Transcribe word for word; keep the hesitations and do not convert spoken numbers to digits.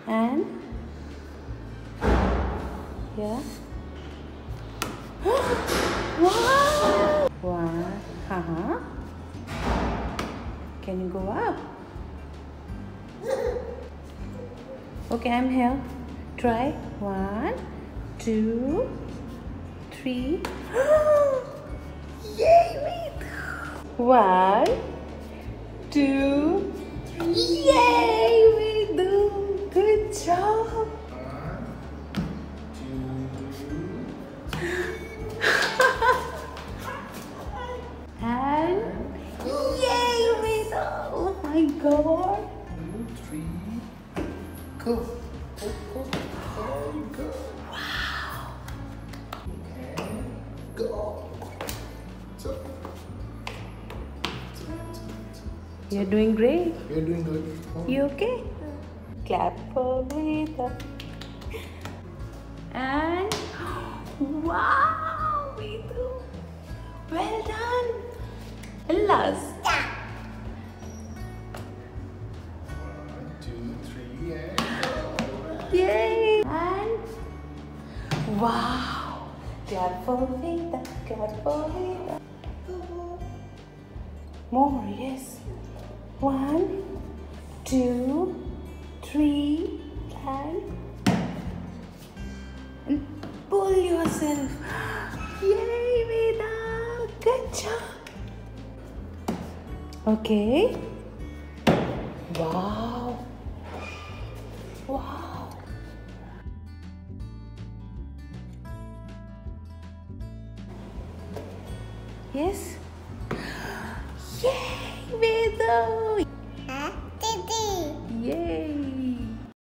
And yeah. Wow! One. Uh-huh. Can you go up? Okay, I'm here. Try. One, two, three. Yay! Wait. One, two, three. Yay! We do. Good job. And yay! We do. Oh my God. Two, three, go. Go, go, go, go. Wow. And go. So, You're doing great. you're doing good. Oh. You okay? Clap for Veda. And wow, Vedu. Well done. Last. One, two, three, and go. Yay. And wow. Clap for Veda. Clap for Veda. More, yes. One, two, three, and, and pull yourself. Yay, Veda! Good job. Okay. Wow. Wow. Yes. Yay, Veda!